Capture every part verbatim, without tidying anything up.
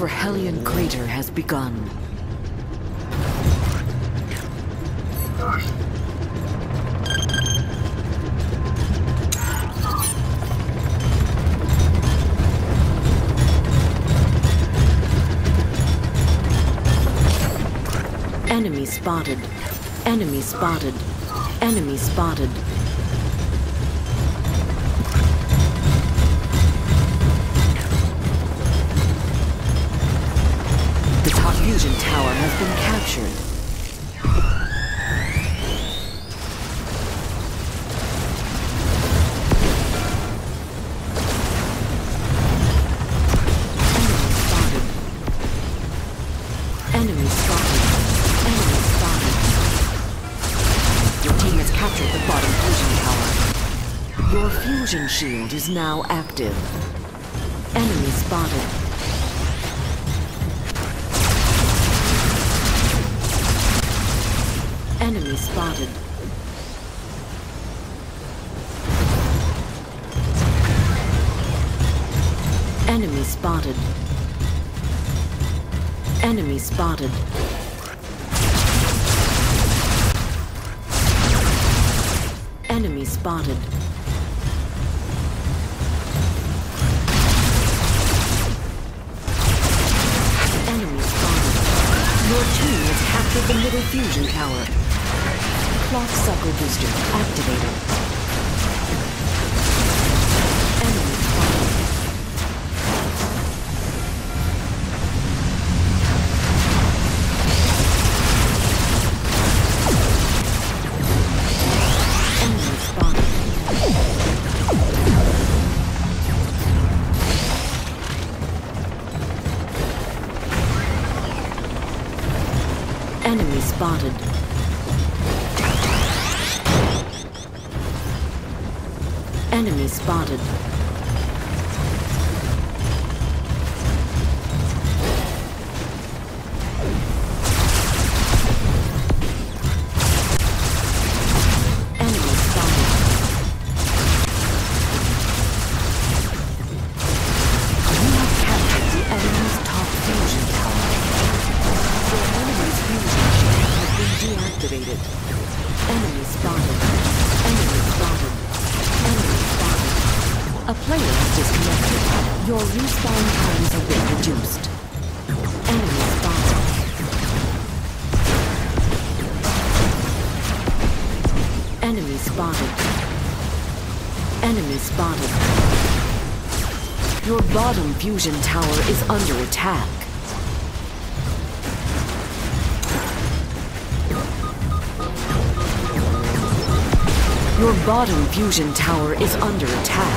for Hellion Crater has begun. Enemy spotted. Enemy spotted. Enemy spotted. The top fusion tower has been captured. Enemy spotted. Enemy spotted. Enemy spotted. Your team has captured the bottom fusion tower. Your fusion shield is now active. Enemy spotted. Enemy spotted. Enemy spotted. Enemy spotted. Enemy spotted. Enemy spotted. Your team has captured the middle fusion tower. Clock sucker booster activated. Enemy spotted. Enemy spotted. Enemy spotted. Enemy spotted. Enemy spotted. You have captured the enemy's top fusion tower. Your enemy's fusion shield has been deactivated. Enemy spotted. Enemy spotted. Enemy spotted. A player has disconnected. Your respawn times have been reduced. Enemy spotted. Enemy spotted. Enemy spotted. Your bottom fusion tower is under attack. Your bottom fusion tower is under attack.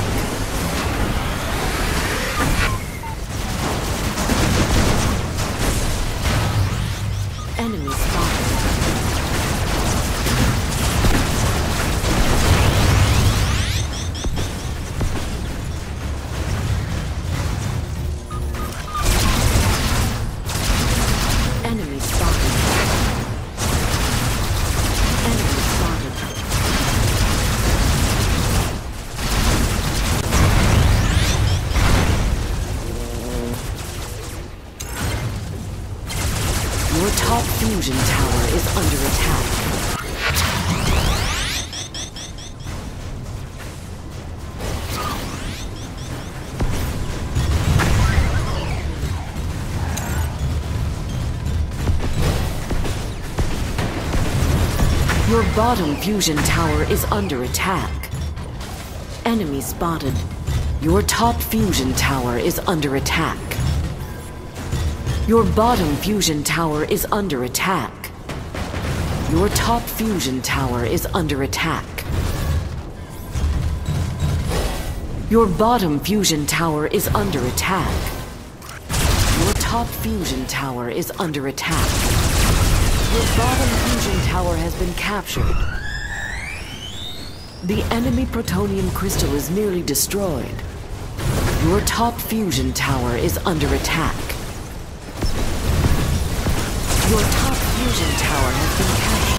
Enemy spotted. Enemy spotted. Enemy spotted. Your top fusion tower is under attack. Your bottom fusion tower is under attack. Enemy spotted. Your top fusion tower is under attack. Your bottom fusion tower is under attack. Your top fusion tower is under attack. Your bottom fusion tower is under attack. Your top fusion tower is under attack. Your bottom fusion tower has been captured. The enemy protonium crystal is nearly destroyed. Your top fusion tower is under attack. Your top fusion tower has been captured.